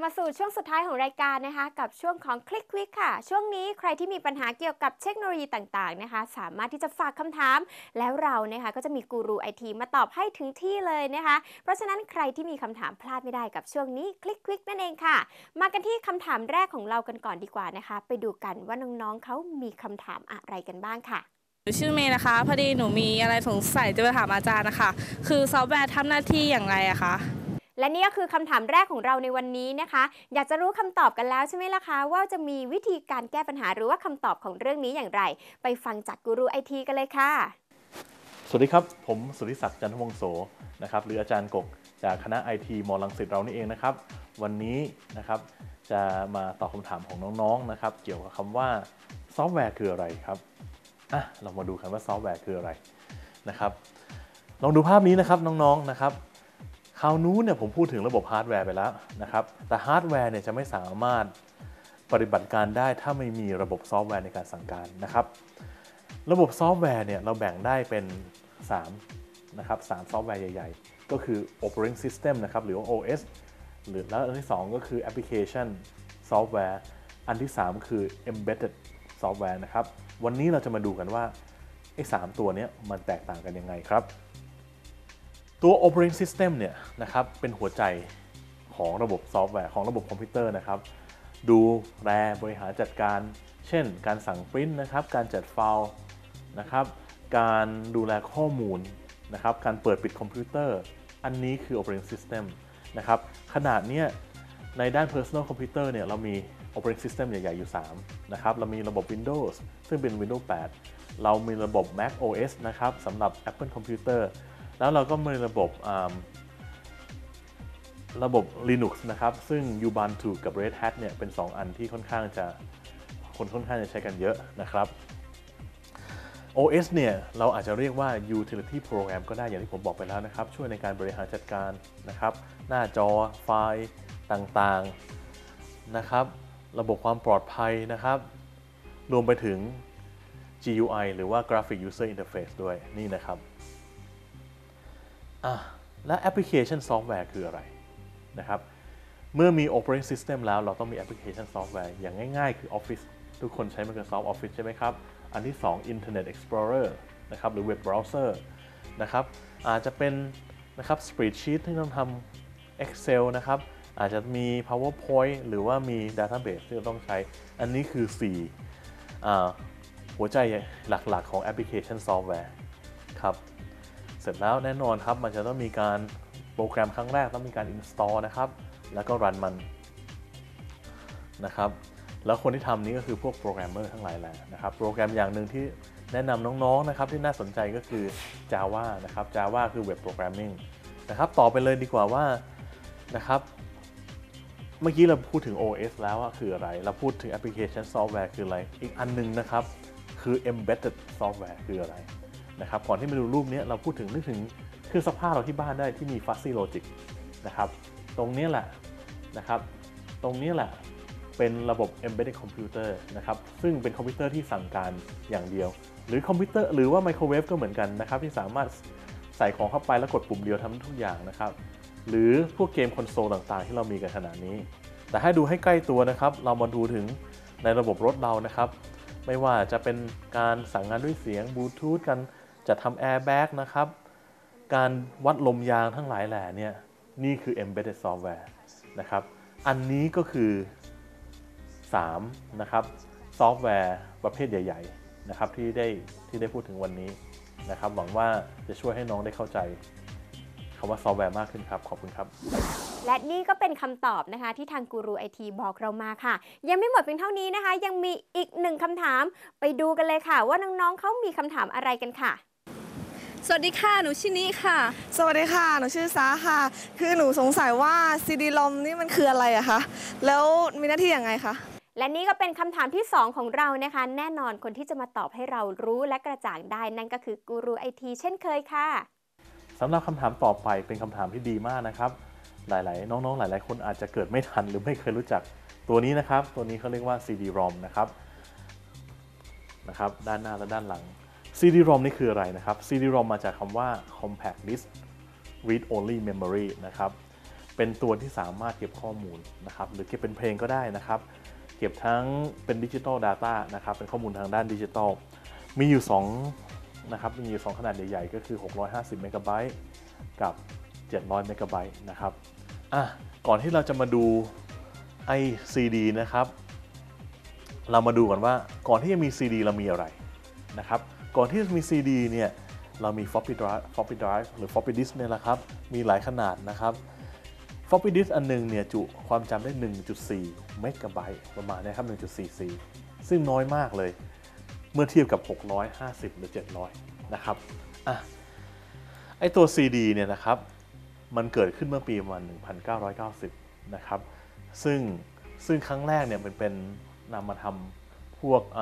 มาสู่ช่วงสุดท้ายของรายการนะคะกับช่วงของ Click Quick ค่ะช่วงนี้ใครที่มีปัญหาเกี่ยวกับเทคโนโลยีต่างๆนะคะสามารถที่จะฝากคำถามแล้วเรานะคะก็จะมีกูรูไอทีมาตอบให้ถึงที่เลยนะคะเพราะฉะนั้นใครที่มีคำถามพลาดไม่ได้กับช่วงนี้ Click Quick นั่นเองค่ะมากันที่คำถามแรกของเรากันก่อนดีกว่านะคะไปดูกันว่าน้องๆเขามีคำถามอะไรกันบ้างค่ะหนูชื่อเมย์นะคะพอดีหนูมีอะไรสงสัยจะไปถามอาจารย์นะคะคือซอฟต์แวร์ทำหน้าที่อย่างไรอะคะและนี่ก็คือคำถามแรกของเราในวันนี้นะคะอยากจะรู้คำตอบกันแล้วใช่ไหมล่ะคะว่าจะมีวิธีการแก้ปัญหาหรือว่าคำตอบของเรื่องนี้อย่างไรไปฟังจากกูรูไอทีกันเลยค่ะสวัสดีครับผมสุทธิศักดิ์จันทวงศ์โสนะครับหรืออาจารย์กกจากคณะ IT มรังสิตเรานี่เองนะครับวันนี้นะครับจะมาตอบคำถามของน้องๆนะครับเกี่ยวกับคำว่าซอฟต์แวร์คืออะไรครับเรามาดูกันว่าซอฟต์แวร์คืออะไรนะครับลองดูภาพนี้นะครับน้องๆนะครับคราวนู้นเนี่ยผมพูดถึงระบบฮาร์ดแวร์ไปแล้วนะครับแต่ฮาร์ดแวร์เนี่ยจะไม่สามารถปฏิบัติการได้ถ้าไม่มีระบบซอฟต์แวร์ในการสั่งการนะครับระบบซอฟต์แวร์เนี่ยเราแบ่งได้เป็น3นะครับ3ซอฟต์แวร์ใหญ่ๆก็คือ Operating System นะครับหรือว่า OS แล้วอันที่2ก็คือ Application Software อันที่3คือ Embedded Software นะครับวันนี้เราจะมาดูกันว่าไอ้3ตัวนี้มันแตกต่างกันยังไงครับตัว Operating System เนี่ยนะครับเป็นหัวใจของระบบซอฟต์แวร์ของระบบคอมพิวเตอร์นะครับดูแลบริหารจัดการเช่นการสั่งปริ้นนะครับการจัดไฟล์นะครับการดูแลข้อมูลนะครับการเปิดปิดคอมพิวเตอร์อันนี้คือ Operating System นะครับขนาดนี้ในด้าน Personal Computer เนี่ยเรามี Operating System ใหญ่ๆอยู่3นะครับเรามีระบบ Windows ซึ่งเป็น Windows 8 เรามีระบบ Mac OS นะครับสำหรับ Apple Computer แล้วเราก็มีระบบ Linux นะครับซึ่ง Ubuntu กับ Red Hat เนี่ยเป็น2อันที่คนค่อนข้างจะใช้กันเยอะนะครับ OS เนี่ยเราอาจจะเรียกว่า Utility Program ก็ได้อย่างที่ผมบอกไปแล้วนะครับช่วยในการบริหารจัดการนะครับหน้าจอไฟล์ต่างๆนะครับระบบความปลอดภัยนะครับรวมไปถึง GUI หรือว่า Graphic User Interface ด้วยนี่นะครับและ Application Software คืออะไรนะครับเมื่อมี Operating System แล้วเราต้องมี Application Software อย่างง่ายๆคือ Office ทุกคนใช้ Microsoft Office ใช่ไหมครับอันที่2 Internet Explorer นะครับหรือ Web Browser นะครับอาจจะเป็นนะครับ Spreadsheet ที่ต้องทำ Excel นะครับอาจจะมี PowerPoint หรือว่ามี Database ที่เราต้องใช้อันนี้คือ4หัวใจหลักๆของ Application Software ครับเสร็จแล้วแน่นอนครับมันจะต้องมีการโปรแกรมครั้งแรกต้องมีการ install นะครับแล้วก็รันมันนะครับแล้วคนที่ทำนี้ก็คือพวกโปรแกรมเมอร์ทั้งหลายแหละนะครับโปรแกรมอย่างหนึ่งที่แนะนำน้องๆนะครับที่น่าสนใจก็คือ Java นะครับ Java คือ Web Programming นะครับต่อไปเลยดีกว่าว่านะครับเมื่อกี้เราพูดถึง OS แล้วคืออะไรเราพูดถึง Application Software คืออะไรอีกอันนึงนะครับคือ Embedded Software คืออะไรนะครับก่อนที่มาดูรูปนี้เราพูดถึงนึกถึงเครื่องซักผ้าเราที่บ้านได้ที่มี Fuzzy Logic นะครับตรงนี้แหละนะครับตรงนี้แหละเป็นระบบ Embedded Computer นะครับซึ่งเป็นคอมพิวเตอร์ที่สั่งการอย่างเดียวหรือคอมพิวเตอร์หรือว่าไมโครเวฟก็เหมือนกันนะครับที่สามารถใส่ของเข้าไปแล้วกดปุ่มเดียวทำทุกอย่างนะครับหรือพวกเกมคอนโซลต่างๆที่เรามีกันขนาดนี้แต่ให้ดูให้ใกล้ตัวนะครับเรามาดูถึงในระบบรถเรานะครับไม่ว่าจะเป็นการสั่งงานด้วยเสียงบลูทูธกันจะทำแอร์แบ็กนะครับการวัดลมยางทั้งหลายแหล่เนี่ยนี่คือ Embedded Software นะครับอันนี้ก็คือ3นะครับซอฟต์แวร์ประเภทใหญ่ๆนะครับที่ได้พูดถึงวันนี้นะครับหวังว่าจะช่วยให้น้องได้เข้าใจคำว่าซอฟต์แวร์มากขึ้นครับขอบคุณครับและนี่ก็เป็นคำตอบนะคะที่ทางกูรูไอทีบอกเรามาค่ะยังไม่หมดเพียงเท่านี้นะคะยังมีอีก1คำถามไปดูกันเลยค่ะว่าน้องๆเขามีคำถามอะไรกันค่ะสวัสดีค่ะหนูชินีค่ะสวัสดีค่ะหนูชื่อซาค่ะคือหนูสงสัยว่า CD-ROM นี่มันคืออะไรอะคะแล้วมีหน้าที่ยังไงคะและนี่ก็เป็นคำถามที่2ของเรานะคะแน่นอนคนที่จะมาตอบให้เรารู้และกระจ่างได้นั่นก็คือกูรูไอทีเช่นเคยค่ะสำหรับคำถามต่อไปเป็นคำถามที่ดีมากนะครับหลายๆน้องๆหลายๆคนอาจจะเกิดไม่ทันหรือไม่เคยรู้จักตัวนี้นะครับตัวนี้เขาเรียกว่า CD-ROM นะครับด้านหน้าและด้านหลัง CD-ROM นี่คืออะไรนะครับ CD-ROM มาจากคำว่า Compact Disc Read Only Memory นะครับเป็นตัวที่สามารถเก็บข้อมูลนะครับหรือเก็บเป็นเพลงก็ได้นะครับเก็บทั้งเป็นดิจิทัล Data นะครับเป็นข้อมูลทางด้านดิจิทัลมีอยู่2นะครับมีอยู่2ขนาดใหญ่ๆก็คือ650 เมกะไบต์กับ700 เมกะไบต์นะครับก่อนที่เราจะมาดูไอ้ CD นะครับเรามาดูก่อนว่าก่อนที่จะมี CD เรามีอะไรนะครับก่อนที่จะมี CD เนี่ยเรามี floppy drive หรือ floppy disk เนี่ยแหละครับมีหลายขนาดนะครับ floppy disk อันนึงเนี่ยจุความจำได้ 1.4 เมกะไบต์ประมาณนี้ครับ 1.44 ซึ่งน้อยมากเลยเมื่อเทียบกับ 650 หรือ 700 นะครับไอตัว CD เนี่ยนะครับมันเกิดขึ้นเมื่อปีประมาณ 1990 นะครับซึ่งครั้งแรกเนี่ยมันเป็นนำมาทำพวก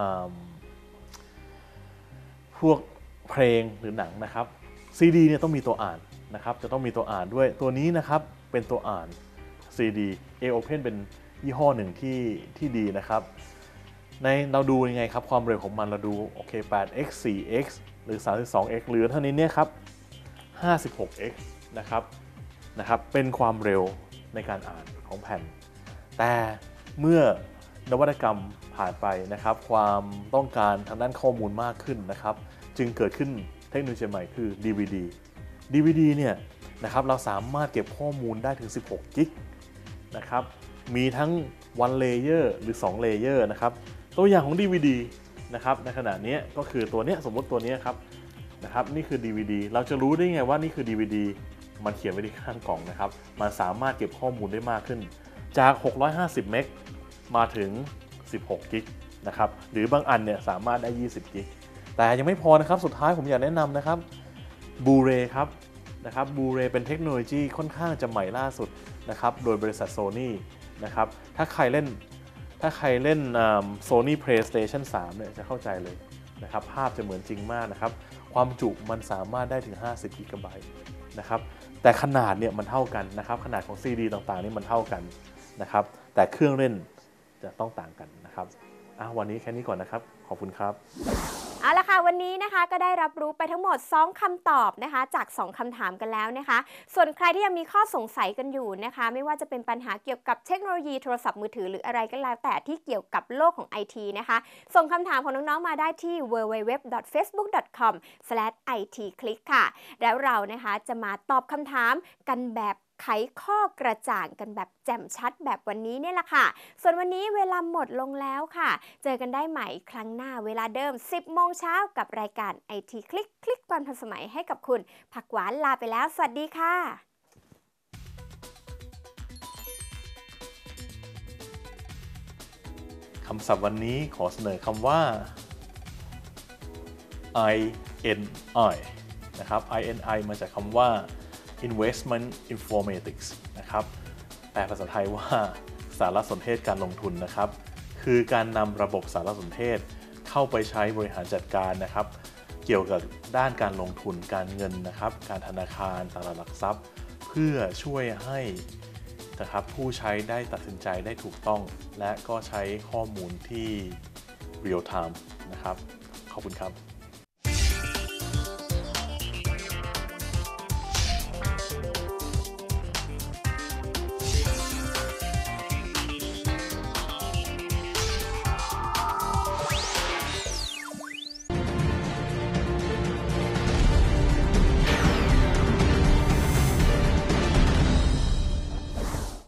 เพลงหรือหนังนะครับ CD เนี่ยต้องมีตัวอ่านนะครับจะต้องมีตัวอ่านด้วยตัวนี้นะครับเป็นตัวอ่าน CD AOPen เป็นยี่ห้อหนึ่งที่ดีนะครับเราดูยังไงครับความเร็วของมันเราดูโอเค 8x 4x หรือ 32x หรือเท่านี้เนี่ยครับ 56x นะครับเป็นความเร็วในการอ่านของแผ่นแต่เมื่อนวัตกรรมผ่านไปนะครับความต้องการทางด้านข้อมูลมากขึ้นนะครับจึงเกิดขึ้นเทคโนโลยีใหม่คือ DVD เนี่ยนะครับเราสามารถเก็บข้อมูลได้ถึง16กิกนะครับมีทั้ง1 layer หรือ2 layer นะครับตัวอย่างของ DVD นะครับในขณะนี้ก็คือตัวนี้สมมติตัวนี้ครับนะครับนี่คือ DVD เราจะรู้ได้ไงว่านี่คือ DVD มันเขียนไว้ที่ข้างกล่องนะครับมันสามารถเก็บข้อมูลได้มากขึ้นจาก650 เมกมาถึง16กิกนะครับหรือบางอันเนี่ยสามารถได้20กิกแต่ยังไม่พอนะครับสุดท้ายผมอยากแนะนำนะครับบูเรครับบูเรเป็นเทคโนโลยีค่อนข้างจะใหม่ล่าสุดนะครับโดยบริษัท Sony นะครับถ้าใครเล่นSony PlayStation 3เนี่ยจะเข้าใจเลยนะครับภาพจะเหมือนจริงมากนะครับความจุมันสามารถได้ถึง50กิกะไบต์นะครับแต่ขนาดเนี่ยมันเท่ากันนะครับขนาดของ CD ต่างๆนี่มันเท่ากันนะครับแต่เครื่องเล่นจะต้องต่างกันนะครับวันนี้แค่นี้ก่อนนะครับขอบคุณครับเอาละค่ะวันนี้นะคะก็ได้รับรู้ไปทั้งหมด2คำตอบนะคะจาก2คำถามกันแล้วนะคะส่วนใครที่ยังมีข้อสงสัยกันอยู่นะคะไม่ว่าจะเป็นปัญหาเกี่ยวกับเทคโนโลยีโทรศัพท์มือถือหรืออะไรก็แล้วแต่ที่เกี่ยวกับโลกของ IT นะคะส่งคำถามของน้องๆมาได้ที่ www.facebook.com/itclick ค่ะแล้วเรานะคะจะมาตอบคำถามกันแบบไขข้อกระจ่างกันแบบแจ่มชัดแบบวันนี้เนี่ยแหละค่ะส่วนวันนี้เวลาหมดลงแล้วค่ะเจอกันได้ใหม่ครั้งหน้าเวลาเดิม 10 โมงเช้ากับรายการ IT คลิกความทันสมัยให้กับคุณผักหวานลาไปแล้วสวัสดีค่ะคำศัพท์วันนี้ขอเสนอคำว่า INI นะครับ INI มาจากคำว่าInvestment Informatics นะครับแปลภาษาไทยว่าสารสนเทศการลงทุนนะครับคือการนำระบบสารสนเทศเข้าไปใช้บริหารจัดการนะครับเกี่ยวกับด้านการลงทุนการเงินนะครับการธนาคารตลาดหลักทรัพย์เพื่อช่วยให้นะครับผู้ใช้ได้ตัดสินใจได้ถูกต้องและก็ใช้ข้อมูลที่ real time นะครับขอบคุณครับ